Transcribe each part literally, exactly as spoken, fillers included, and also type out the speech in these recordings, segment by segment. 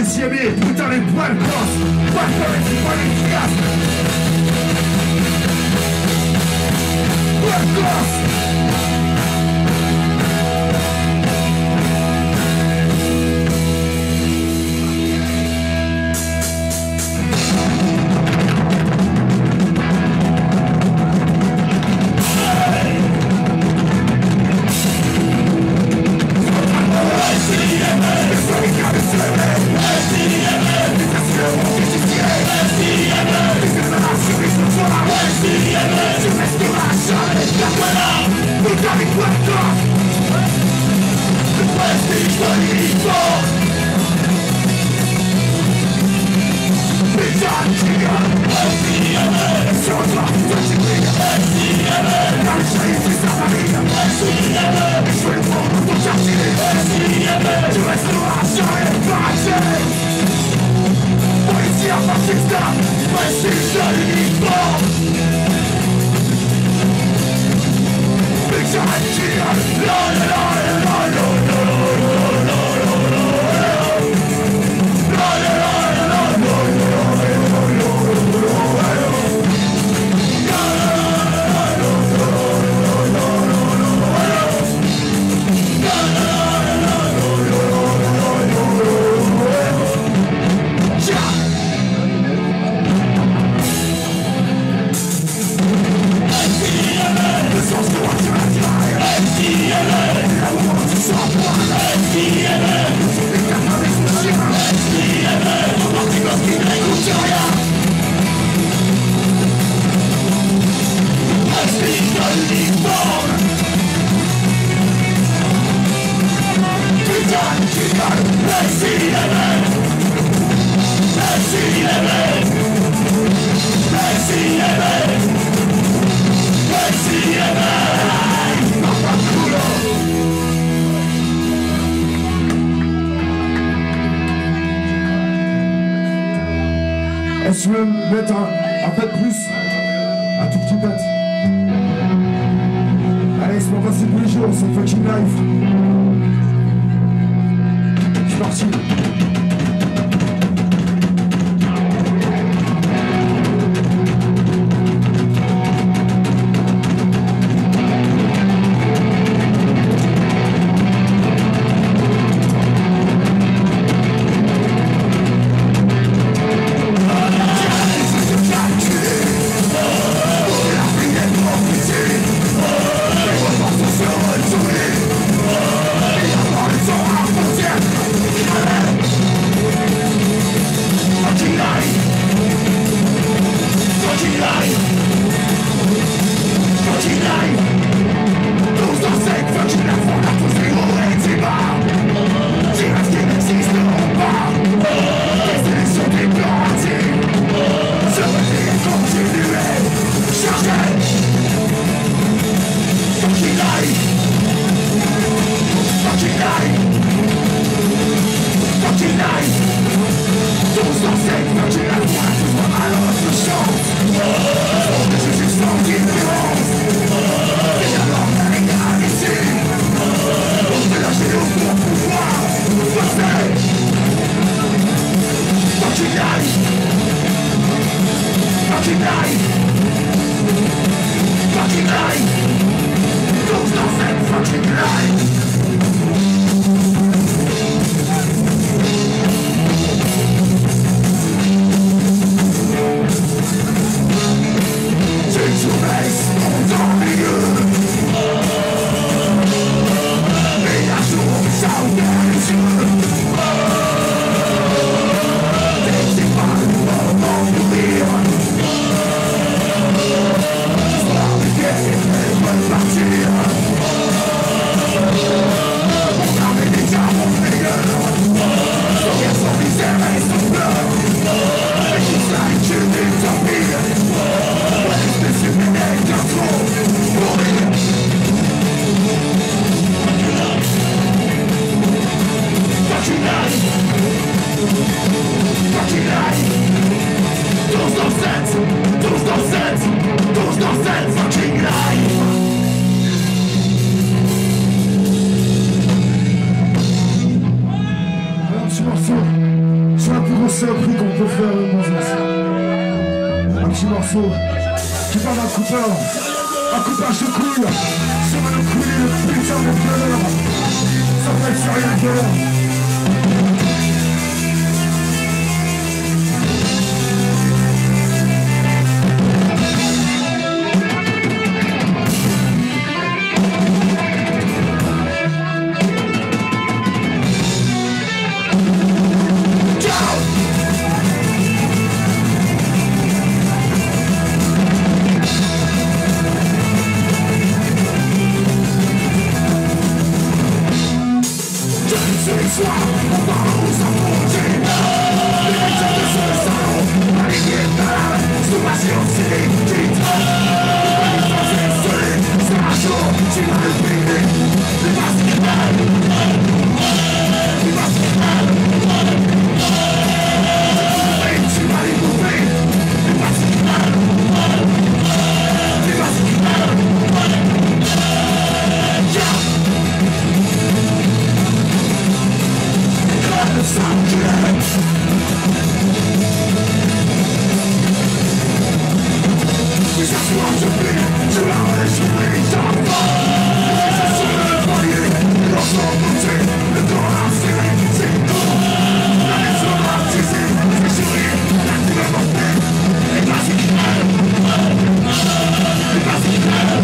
ziemię, brutálny błękos, błękos i palić jasne. Błękos! Policja faszysta, mężczyzna i bom. Est-ce que je veux me mettre un, un pas de plus? Un tout petit pat. Allez, c'est pas passé tous les jours, c'est fucking life. Je suis parti. le seul prix qu'on peut faire le Moses. Un petit morceau qui parle d'un coupeur, un coupage de couilles. Ça va nous couler le putain de violeur. Ça va être sérieux de violeur. Ce soir, on va nous affronter. Les métiers de ce salon, aligné par sous patience et les titres. Les Français seuls, c'est un jour, tu vas le payer. Les masques mal, les masques mal. Et tu vas les bouffer. Les masques mal, les masques mal. Yeah. We just want to be, to our history, dark fire. This is the body, it also moves in, the door I'm feeling, sing through. That is so hard to see, especially, that you ever been. It doesn't matter, it doesn't matter.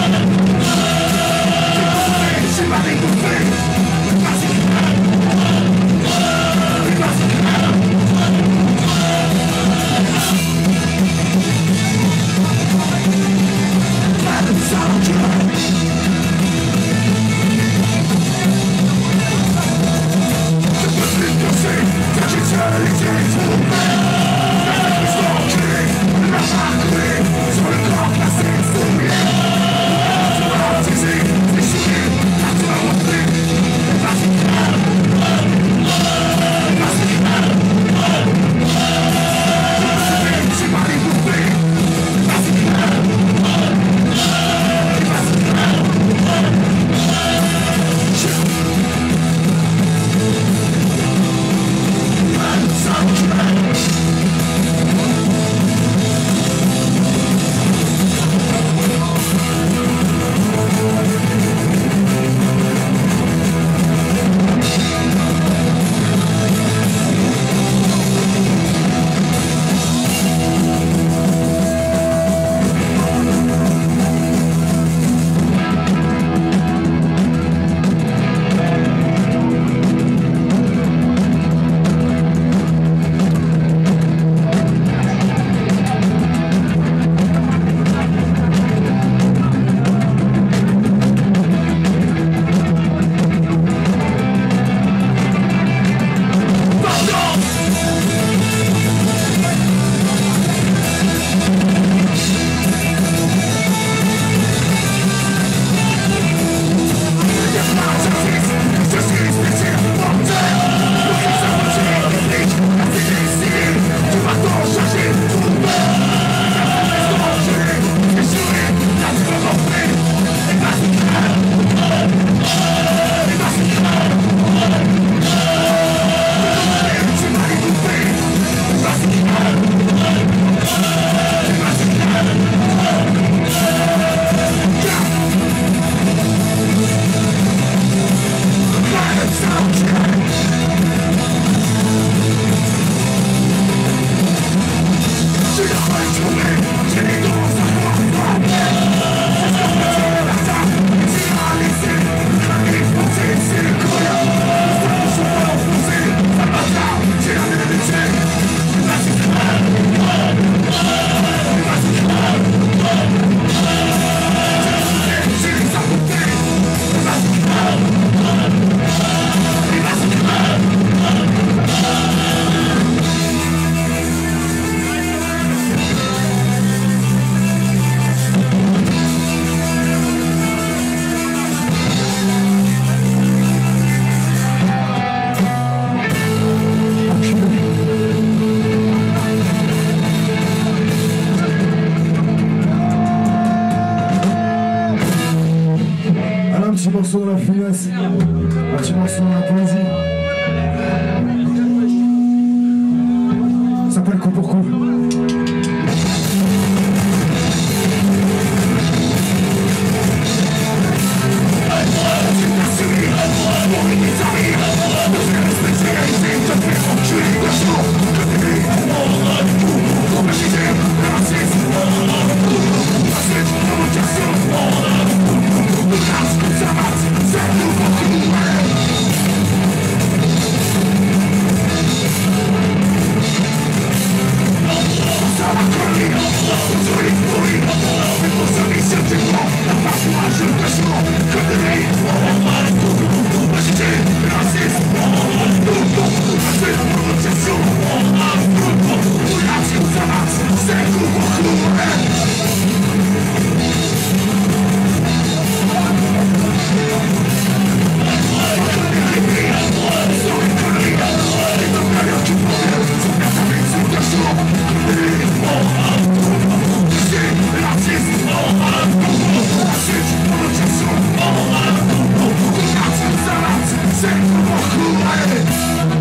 She might be good thing, it doesn't matter. It doesn't matter. Let it sound good. Allez